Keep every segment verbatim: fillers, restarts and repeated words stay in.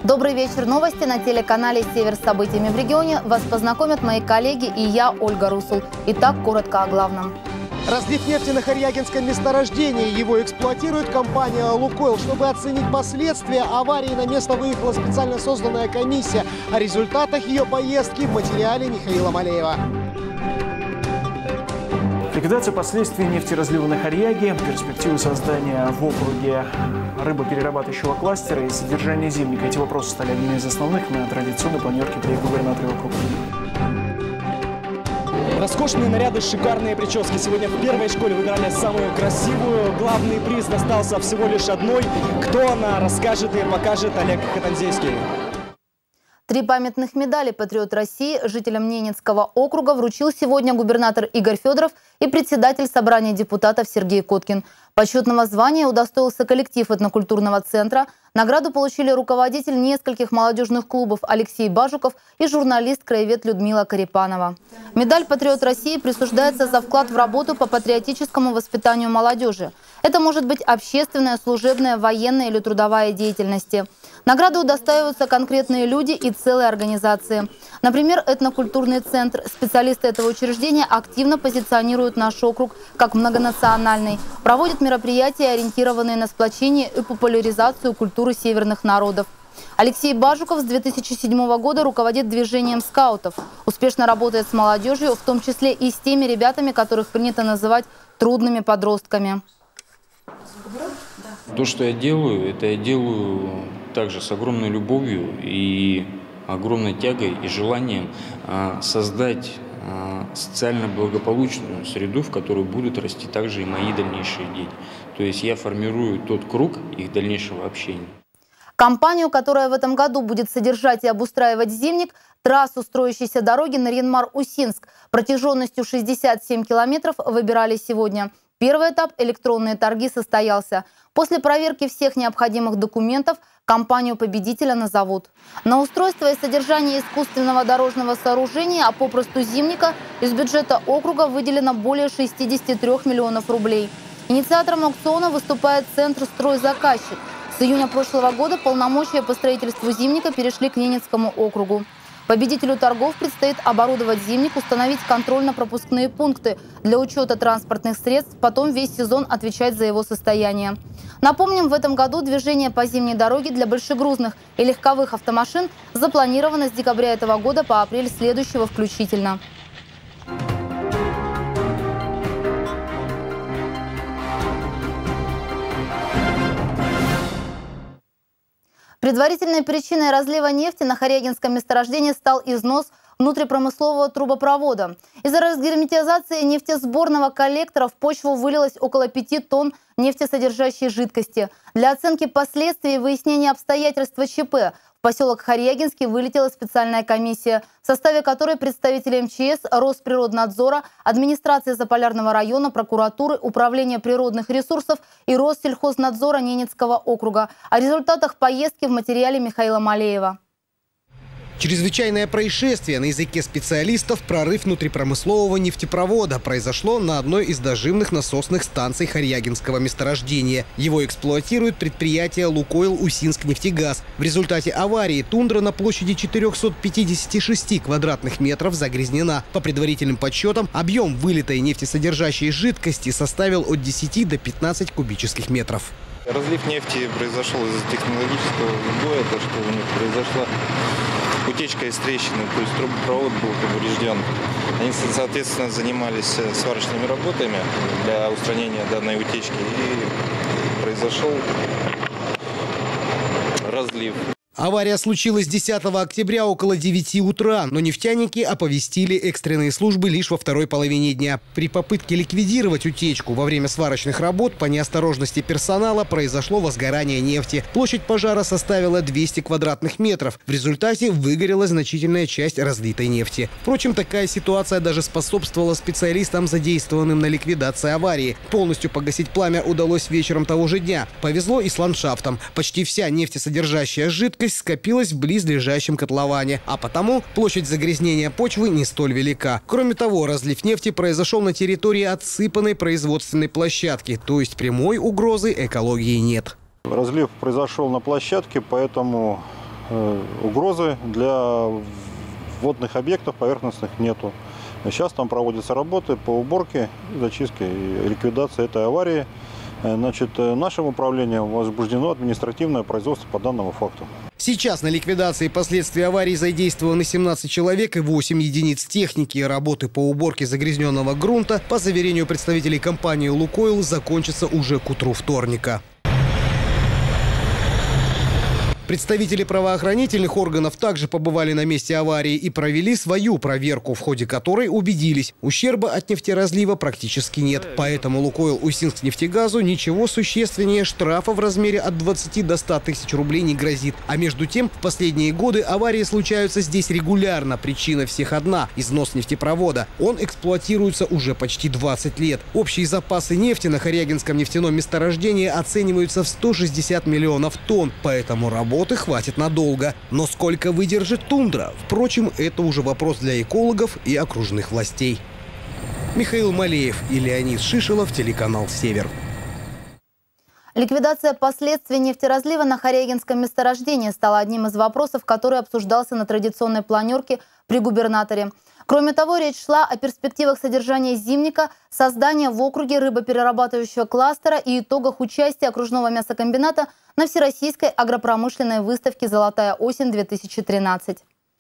Добрый вечер. Новости на телеканале «Север» с событиями в регионе. Вас познакомят мои коллеги и я, Ольга Русул. Итак, коротко о главном. Разлив нефти на Харьягинском месторождении. Его эксплуатирует компания «Лукойл». Чтобы оценить последствия аварии, на место выехала специально созданная комиссия. О результатах ее поездки в материале Михаила Малеева. Ликвидация последствий нефтеразлива на Харьяге, перспективы создания в округе рыбоперерабатывающего кластера и содержание зимника. Эти вопросы стали одними из основных на традиционной планерке при губернаторе округа. Роскошные наряды, шикарные прически. Сегодня в первой школе выбирали самую красивую. Главный приз достался всего лишь одной. Кто она, расскажет и покажет Олег Хатанзейский. Три памятных медали «Патриот России» жителям Ненецкого округа вручил сегодня губернатор Игорь Федоров и председатель собрания депутатов Сергей Коткин. Почетного звания удостоился коллектив этнокультурного центра. Награду получили руководитель нескольких молодежных клубов Алексей Бажуков и журналист-краевед Людмила Карипанова. Медаль «Патриот России» присуждается за вклад в работу по патриотическому воспитанию молодежи. Это может быть общественная, служебная, военная или трудовая деятельность. Награды удостаиваются конкретные люди и целые организации. Например, этнокультурный центр. Специалисты этого учреждения активно позиционируют наш округ как многонациональный, проводят мероприятия, ориентированные на сплочение и популяризацию культуры северных народов. Алексей Бажуков с две тысячи седьмого года руководит движением скаутов. Успешно работает с молодежью, в том числе и с теми ребятами, которых принято называть трудными подростками. То, что я делаю, это я делаю также с огромной любовью и огромной тягой и желанием создать социально благополучную среду, в которой будут расти также и мои дальнейшие дети. То есть я формирую тот круг их дальнейшего общения. Компанию, которая в этом году будет содержать и обустраивать зимник, трассу строящейся дороги Нарьян-Мар-Усинск протяженностью шестьдесят семь километров, выбирали сегодня. Первый этап – электронные торги – состоялся. После проверки всех необходимых документов компанию-победителя назовут. На устройство и содержание искусственного дорожного сооружения, а попросту зимника, из бюджета округа выделено более шестидесяти трёх миллионов рублей. Инициатором аукциона выступает Центр «Стройзаказчик». С июня прошлого года полномочия по строительству зимника перешли к Ненецкому округу. Победителю торгов предстоит оборудовать зимник, установить контрольно-пропускные пункты для учета транспортных средств, потом весь сезон отвечать за его состояние. Напомним, в этом году движение по зимней дороге для большегрузных и легковых автомашин запланировано с декабря этого года по апрель следующего включительно. Предварительной причиной разлива нефти на Харьягинском месторождении стал износ внутрипромыслового трубопровода. Из-за разгерметизации нефтесборного коллектора в почву вылилось около пяти тонн нефтесодержащей жидкости. Для оценки последствий и выяснения обстоятельств ЧП в поселок Харьягинский вылетела специальная комиссия, в составе которой представители эм че эс, Росприроднадзора, администрации Заполярного района, прокуратуры, Управления природных ресурсов и Россельхознадзора Ненецкого округа. О результатах поездки в материале Михаила Малеева. Чрезвычайное происшествие, на языке специалистов прорыв внутрипромыслового нефтепровода, произошло на одной из дожимных насосных станций Харьягинского месторождения. Его эксплуатирует предприятие «Лукойл Усинскнефтегаз». В результате аварии тундра на площади четырёхсот пятидесяти шести квадратных метров загрязнена. По предварительным подсчетам, объем вылитой нефтесодержащей жидкости составил от десяти до пятнадцати кубических метров. Разлив нефти произошел из-за технологического сбоя, то, что у них произошла утечка из трещины, то есть трубопровод был поврежден. Они, соответственно, занимались сварочными работами для устранения данной утечки, и произошел разлив. Авария случилась десятого октября около девяти утра, но нефтяники оповестили экстренные службы лишь во второй половине дня. При попытке ликвидировать утечку во время сварочных работ по неосторожности персонала произошло возгорание нефти. Площадь пожара составила двести квадратных метров. В результате выгорела значительная часть разлитой нефти. Впрочем, такая ситуация даже способствовала специалистам, задействованным на ликвидации аварии. Полностью погасить пламя удалось вечером того же дня. Повезло и с ландшафтом. Почти вся нефтесодержащая жидкость скопилась в близлежащем котловане, а потому площадь загрязнения почвы не столь велика. Кроме того, разлив нефти произошел на территории отсыпанной производственной площадки, то есть прямой угрозы экологии нет. Разлив произошел на площадке, поэтому угрозы для водных объектов поверхностных нету. Сейчас там проводятся работы по уборке, зачистке и ликвидации этой аварии. Значит, нашим управлением возбуждено административное производство по данному факту. Сейчас на ликвидации последствий аварии задействованы семнадцать человек и восемь единиц техники. Работы по уборке загрязненного грунта, по заверению представителей компании «Лукойл», закончатся уже к утру вторника. Представители правоохранительных органов также побывали на месте аварии и провели свою проверку, в ходе которой убедились, ущерба от нефтеразлива практически нет. Поэтому «Лукойл» Усинскнефтегазу ничего существеннее штрафа в размере от двадцати до ста тысяч рублей не грозит. А между тем, в последние годы аварии случаются здесь регулярно. Причина всех одна – износ нефтепровода. Он эксплуатируется уже почти двадцать лет. Общие запасы нефти на Хорягинском нефтяном месторождении оцениваются в сто шестьдесят миллионов тонн. Поэтому работа Работы хватит надолго. Но сколько выдержит тундра? Впрочем, это уже вопрос для экологов и окружных властей. Михаил Малеев и Леонид Шишелов, телеканал «Север». Ликвидация последствий нефтеразлива на Хорягинском месторождении стала одним из вопросов, который обсуждался на традиционной планерке при губернаторе. Кроме того, речь шла о перспективах содержания зимника, создания в округе рыбоперерабатывающего кластера и итогах участия окружного мясокомбината на Всероссийской агропромышленной выставке «Золотая осень-две тысячи тринадцать».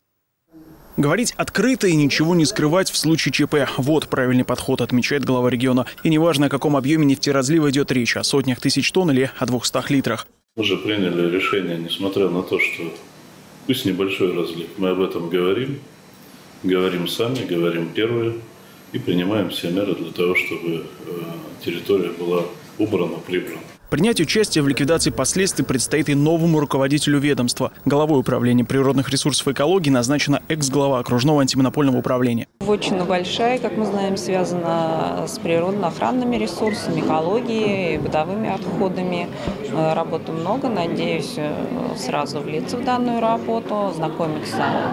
Говорить открыто и ничего не скрывать в случае ЧП. Вот правильный подход, отмечает глава региона. И неважно, о каком объеме нефтеразлива идет речь, о сотнях тысяч тонн или о двухстах литрах. Мы же приняли решение, несмотря на то, что пусть небольшой разлив, мы об этом говорим, говорим сами, говорим первые и принимаем все меры для того, чтобы территория была убрана, прибрана. Принять участие в ликвидации последствий предстоит и новому руководителю ведомства. Главой управления природных ресурсов и экологии назначена экс-глава окружного антимонопольного управления. Вотчина большая, как мы знаем, связана с природно-охранными ресурсами, экологией, бытовыми отходами. Работы много. Надеюсь сразу влиться в данную работу, знакомиться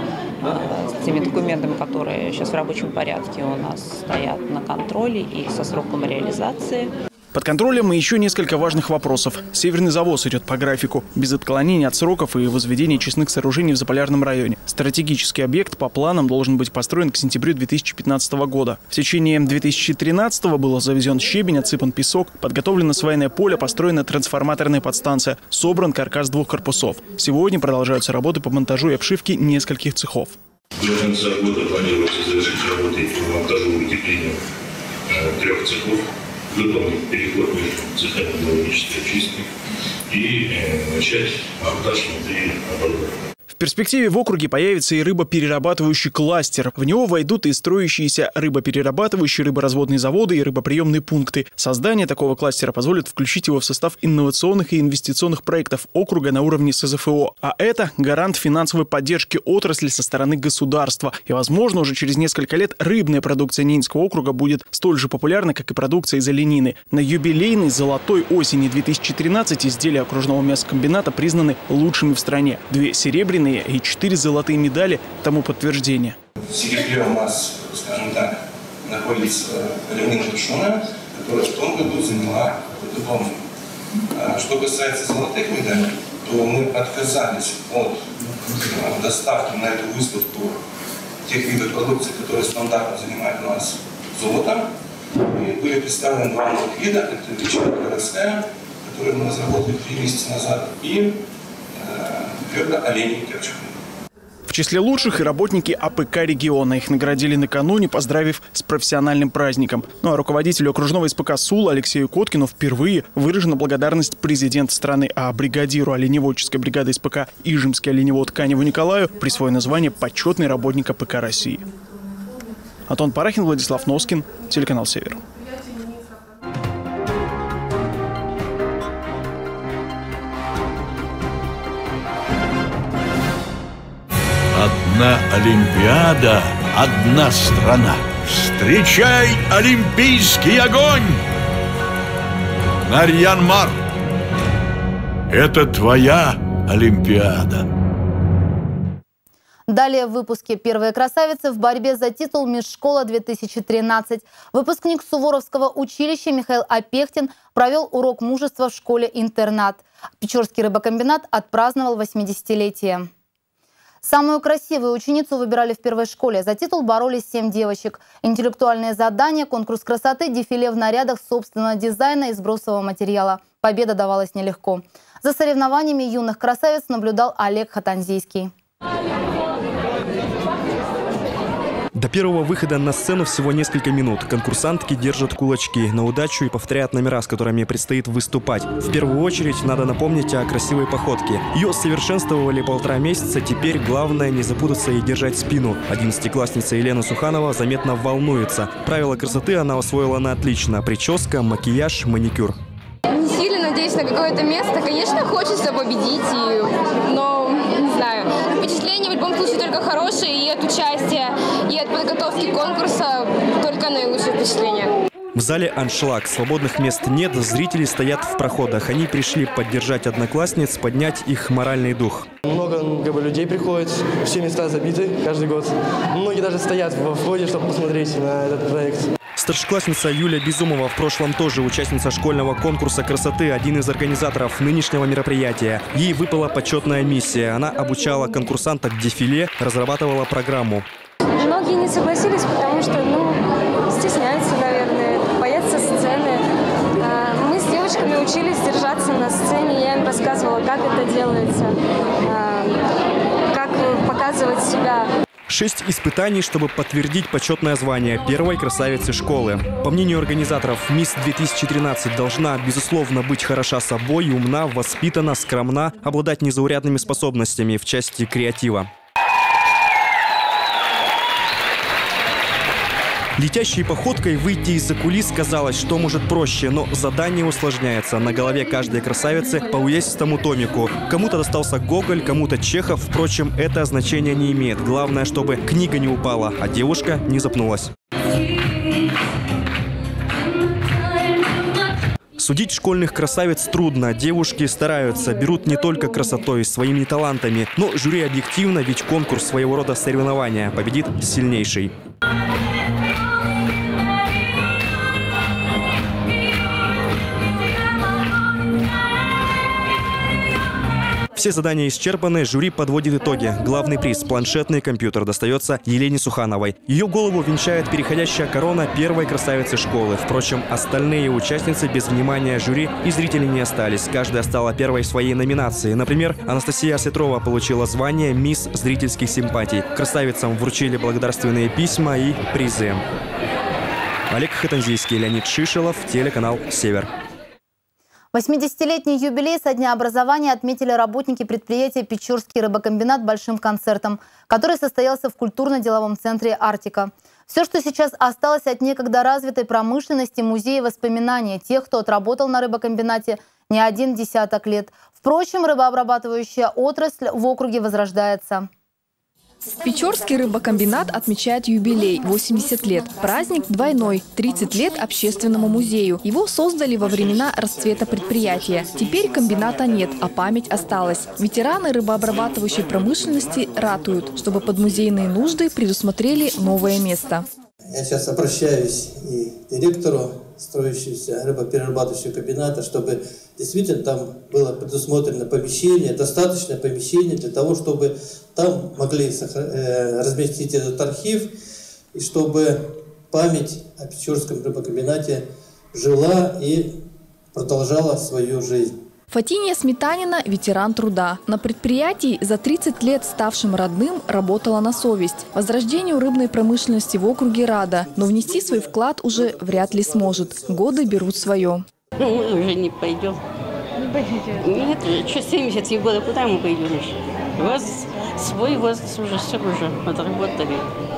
с теми документами, которые сейчас в рабочем порядке у нас стоят на контроле и со сроком реализации. Под контролем и еще несколько важных вопросов. Северный завоз идет по графику, без отклонений от сроков и возведения очистных сооружений в Заполярном районе. Стратегический объект по планам должен быть построен к сентябрю две тысячи пятнадцатого года. В течение две тысячи тринадцатого был завезен щебень, отсыпан песок, подготовлено свайное поле, построена трансформаторная подстанция, собран каркас двух корпусов. Сегодня продолжаются работы по монтажу и обшивке нескольких цехов. До конца года планируется завершить работы по монтажу и утеплению трех цехов, выполнить переход между цехами биологической очистки и э, начать монтаж внутри оборудования. В перспективе в округе появится и рыбоперерабатывающий кластер. В него войдут и строящиеся рыбоперерабатывающие, рыборазводные заводы и рыбоприемные пункты. Создание такого кластера позволит включить его в состав инновационных и инвестиционных проектов округа на уровне СЗФО. А это гарант финансовой поддержки отрасли со стороны государства. И, возможно, уже через несколько лет рыбная продукция Ненецкого округа будет столь же популярна, как и продукция из оленины. На юбилейной «Золотой осени две тысячи тринадцать» изделия окружного мясокомбината признаны лучшими в стране. Две серебряные и четыре золотые медали тому подтверждение. В серебре у нас, скажем так, находится оленина тушеная, которая в том году заняла какой-то дом. А что касается золотых медалей, то мы отказались от доставки на эту выставку тех видов продукции, которые стандартно занимают у нас золотом. И были представлены два новых вида. Это ветчина городская, которую мы разработали три месяца назад, и оленей копченых. В числе лучших и работники АПК региона. Их наградили накануне, поздравив с профессиональным праздником. Ну а руководителю окружного СПК СУЛ Алексею Коткину впервые выражена благодарность президента страны, а бригадиру оленеводческой бригады СПК Ижемский оленевод Каневу Николаю присвоено звание «Почетный работник АПК России». Антон Парахин, Владислав Носкин, телеканал «Север». Одна Олимпиада, одна страна. Встречай олимпийский огонь! Нарьян-Мар, это твоя Олимпиада. Далее в выпуске «Первые красавицы» в борьбе за титул «Мисс Школа-две тысячи тринадцать». Выпускник Суворовского училища Михаил Опехтин провел урок мужества в школе-интернат. Печорский рыбокомбинат отпраздновал восьмидесятилетие. Самую красивую ученицу выбирали в первой школе. За титул боролись семь девочек. Интеллектуальные задания, конкурс красоты, дефиле в нарядах собственного дизайна из бросового материала. Победа давалась нелегко. За соревнованиями юных красавиц наблюдал Олег Хатанзейский. До первого выхода на сцену всего несколько минут. Конкурсантки держат кулачки на удачу и повторяют номера, с которыми предстоит выступать. В первую очередь надо напомнить о красивой походке. Ее совершенствовали полтора месяца, теперь главное не запутаться и держать спину. Одиннадцатиклассница Елена Суханова заметно волнуется. Правила красоты она усвоила на отлично. Прическа, макияж, маникюр. Не сильно надеюсь на какое-то место. Конечно, хочется победить, и... но не знаю. Впечатления в любом случае только хорошие, и от участия, и от подготовки конкурса только наилучшие впечатления. В зале аншлаг. Свободных мест нет, зрители стоят в проходах. Они пришли поддержать одноклассниц, поднять их моральный дух. Много как бы, людей приходит, все места забиты каждый год. Многие даже стоят во входе, чтобы посмотреть на этот проект. Старшеклассница Юлия Безумова в прошлом тоже участница школьного конкурса красоты, один из организаторов нынешнего мероприятия. Ей выпала почетная миссия. Она обучала конкурсанток дефиле, разрабатывала программу. Многие не согласились, потому что, ну, стесняются, наверное, боятся сцены. Мы с девочками учились держаться на сцене, я им рассказывала, как это делается, как показывать себя. Шесть испытаний, чтобы подтвердить почетное звание первой красавицы школы. По мнению организаторов, мисс две тысячи тринадцать должна, безусловно, быть хороша собой, умна, воспитана, скромна, обладать незаурядными способностями в части креатива. Летящей походкой выйти из-за кулис казалось, что может проще, но задание усложняется. На голове каждой красавицы по увесистому томику. Кому-то достался Гоголь, кому-то Чехов. Впрочем, это значения не имеет. Главное, чтобы книга не упала, а девушка не запнулась. Судить школьных красавиц трудно. Девушки стараются, берут не только красотой, своими талантами. Но жюри объективно, ведь конкурс своего рода соревнования. Победит сильнейший. Все задания исчерпаны, жюри подводит итоги. Главный приз – планшетный компьютер достается Елене Сухановой. Ее голову венчает переходящая корона первой красавицы школы. Впрочем, остальные участницы без внимания жюри и зрителей не остались. Каждая стала первой в своей номинации. Например, Анастасия Осетрова получила звание «Мисс зрительских симпатий». Красавицам вручили благодарственные письма и призы. Олег Хатанзейский, Леонид Шишелов, телеканал «Север». восьмидесятилетний юбилей со дня образования отметили работники предприятия «Печорский рыбокомбинат» большим концертом, который состоялся в культурно-деловом центре «Арктика». Все, что сейчас осталось от некогда развитой промышленности, музея воспоминания тех, кто отработал на рыбокомбинате не один десяток лет. Впрочем, рыбообрабатывающая отрасль в округе возрождается. Печорский рыбокомбинат отмечает юбилей – восемьдесят лет. Праздник двойной – тридцать лет общественному музею. Его создали во времена расцвета предприятия. Теперь комбината нет, а память осталась. Ветераны рыбообрабатывающей промышленности ратуют, чтобы под музейные нужды предусмотрели новое место. Я сейчас обращаюсь и к директору строящегося рыбоперерабатывающего комбината, чтобы действительно там было предусмотрено помещение, достаточное помещение для того, чтобы там могли разместить этот архив, и чтобы память о Печорском рыбокомбинате жила и продолжала свою жизнь. Фатиния Сметанина – ветеран труда. На предприятии, за тридцать лет ставшим родным, работала на совесть. Возрождению рыбной промышленности в округе рада, но внести свой вклад уже вряд ли сможет. Годы берут свое. Ну, мы уже не пойдем. Не пойдете? Нет, что семьдесят года, куда мы пойдем еще? У вас свой возраст уже, все уже отработали.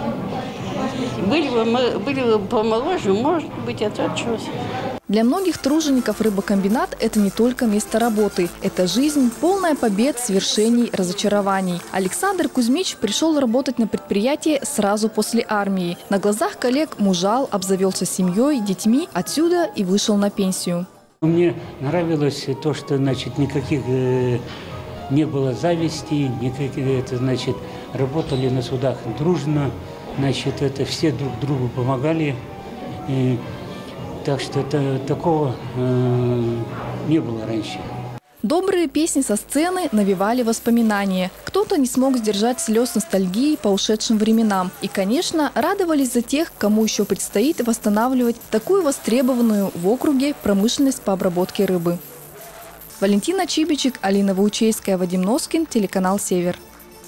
Были бы, мы, были бы помоложе, может быть, это отчего. Для многих тружеников рыбокомбинат – это не только место работы. Это жизнь, полная побед, свершений, разочарований. Александр Кузьмич пришел работать на предприятие сразу после армии. На глазах коллег мужал, обзавелся семьей, детьми, отсюда и вышел на пенсию. Мне нравилось то, что, значит, никаких э, не было зависти, никаких, это, значит, работали на судах дружно, значит, это все друг другу помогали. И, так что это, такого э, не было раньше. Добрые песни со сцены навевали воспоминания. Кто-то не смог сдержать слез ностальгии по ушедшим временам. И, конечно, радовались за тех, кому еще предстоит восстанавливать такую востребованную в округе промышленность по обработке рыбы. Валентина Чибичек, Алина Ваучейская, Вадим Носкин, телеканал «Север».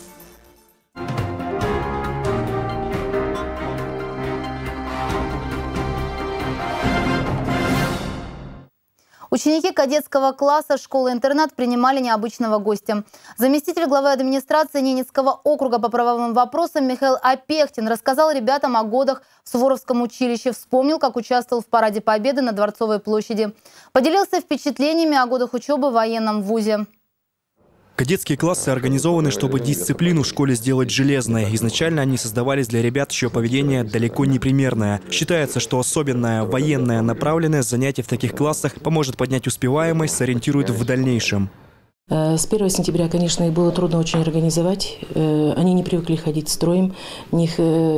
Ученики кадетского класса школы-интернат принимали необычного гостя. Заместитель главы администрации Ненецкого округа по правовым вопросам Михаил Апехтин рассказал ребятам о годах в Суворовском училище, вспомнил, как участвовал в параде Победы на Дворцовой площади. Поделился впечатлениями о годах учебы в военном вузе. Кадетские классы организованы, чтобы дисциплину в школе сделать железной. Изначально они создавались для ребят, чье поведение далеко не примерное. Считается, что особенная военная направленность занятий в таких классах поможет поднять успеваемость, сориентирует в дальнейшем. С первого сентября, конечно, их было трудно очень организовать. Они не привыкли ходить строем, не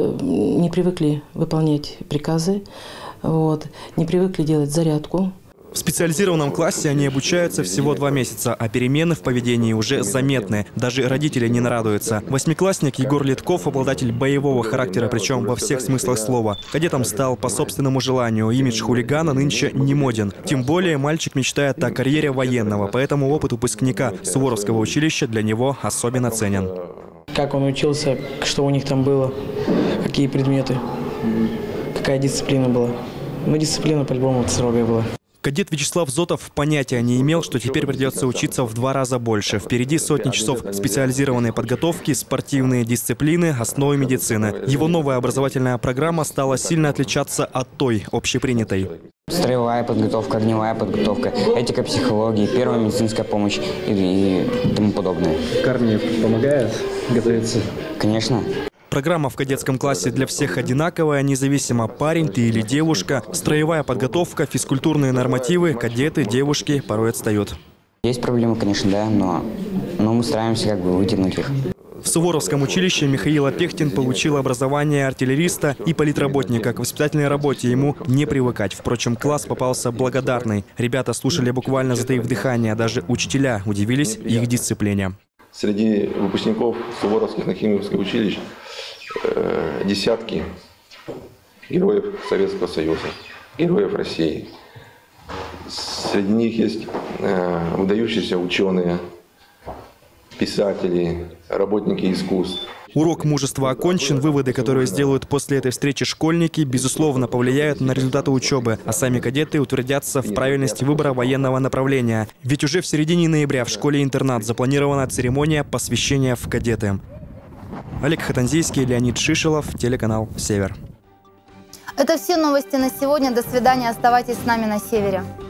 привыкли выполнять приказы, вот, не привыкли делать зарядку. В специализированном классе они обучаются всего два месяца, а перемены в поведении уже заметны. Даже родители не нарадуются. Восьмиклассник Егор Литков – обладатель боевого характера, причем во всех смыслах слова. Кадетом стал по собственному желанию. Имидж хулигана нынче не моден. Тем более мальчик мечтает о карьере военного, поэтому опыт выпускника Суворовского училища для него особенно ценен. Как он учился, что у них там было, какие предметы, какая дисциплина была. Ну, дисциплина по-любому строгая была. Кадет Вячеслав Зотов понятия не имел, что теперь придется учиться в два раза больше. Впереди сотни часов специализированной подготовки, спортивные дисциплины, основы медицины. Его новая образовательная программа стала сильно отличаться от той, общепринятой. Строевая подготовка, огневая подготовка, этика психологии, первая медицинская помощь и, и тому подобное. К армии помогает готовиться? Конечно. Программа в кадетском классе для всех одинаковая, независимо, парень ты или девушка. Строевая подготовка, физкультурные нормативы, кадеты, девушки порой отстают. Есть проблемы, конечно, да, но, но мы стараемся как бы вытянуть их. В Суворовском училище Михаил Апехтин получил образование артиллериста и политработника. К воспитательной работе ему не привыкать. Впрочем, класс попался благодарный. Ребята слушали буквально затаив дыхание. Даже учителя удивились их дисциплине. Среди выпускников Суворовских нахимовских училищ э, десятки героев Советского Союза, героев России. Среди них есть э, выдающиеся ученые, писатели, работники искусств. Урок мужества окончен. Выводы, которые сделают после этой встречи школьники, безусловно, повлияют на результаты учебы, а сами кадеты утвердятся в правильности выбора военного направления. Ведь уже в середине ноября в школе-интернат запланирована церемония посвящения в кадеты. Олег Хатанзийский, Леонид Шишелов, телеканал «Север». Это все новости на сегодня. До свидания. Оставайтесь с нами на Севере.